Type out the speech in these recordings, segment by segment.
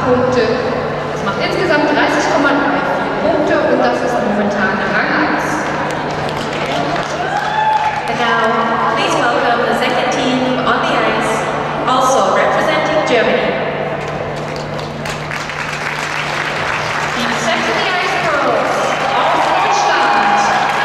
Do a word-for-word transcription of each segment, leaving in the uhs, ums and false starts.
Punkte. Das macht insgesamt dreißig Komma vier Punkte und das ist momentan Rang eins. And now, please welcome the second team on the ice, also representing Germany. Die Sex on the Ice Girls aus Deutschland.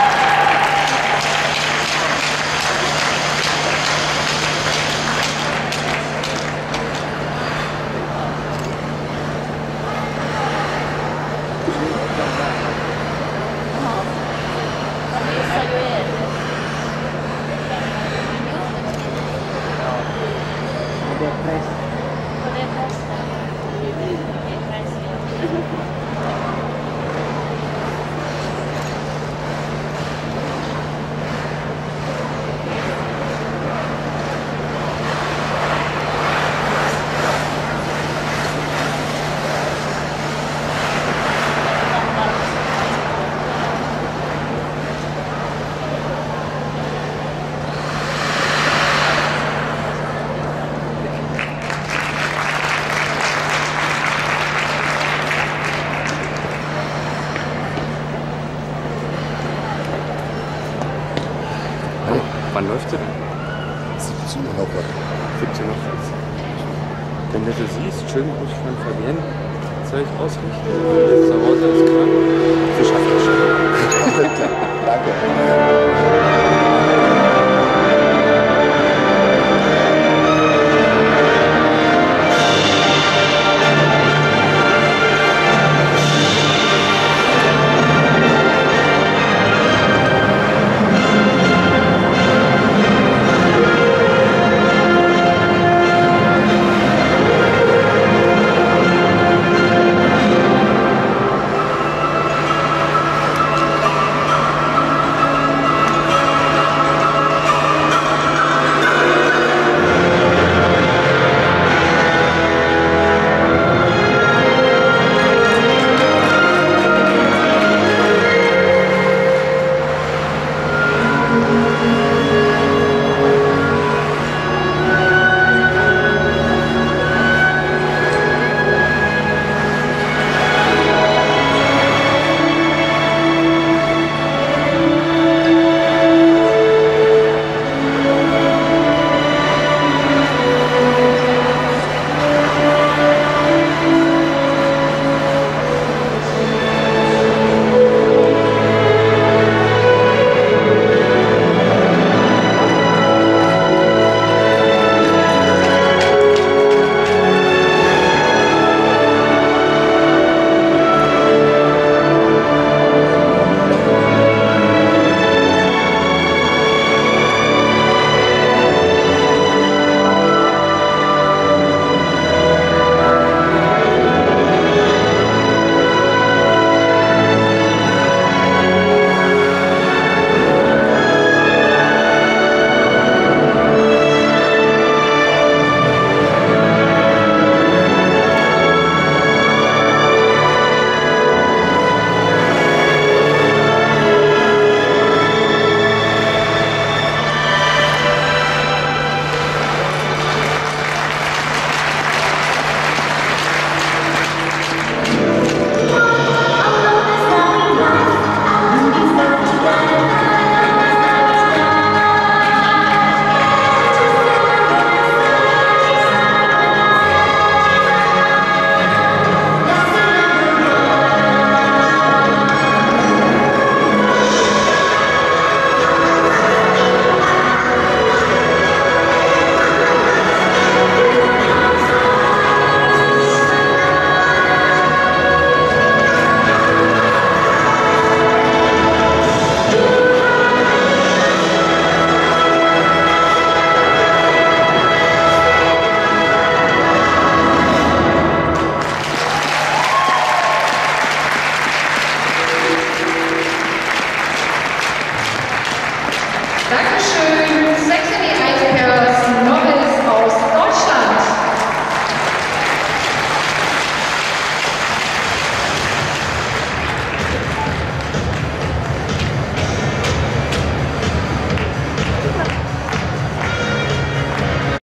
Wann läuft sie denn? siebzehn Uhr noch was. siebzehn Uhr fünf. Wenn du das siehst, schön ruhig von Fabienne Zeug ausrichten, weil zu Hause ist krank. Sie schafft das schon. Danke.